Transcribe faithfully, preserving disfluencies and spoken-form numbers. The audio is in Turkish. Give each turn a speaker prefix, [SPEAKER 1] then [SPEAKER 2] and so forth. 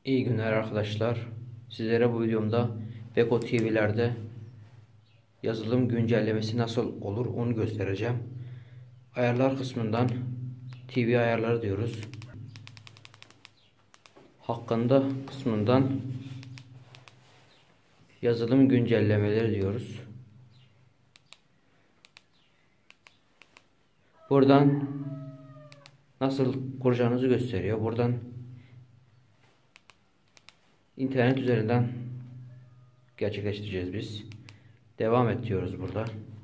[SPEAKER 1] İyi günler arkadaşlar. Sizlere bu videomda Beko T V'lerde yazılım güncellemesi nasıl olur onu göstereceğim. Ayarlar kısmından T V ayarları diyoruz. Hakkında kısmından yazılım güncellemeleri diyoruz. Buradan nasıl kuracağınızı gösteriyor. Buradan internet üzerinden gerçekleştireceğiz biz. Devam et diyoruz burada.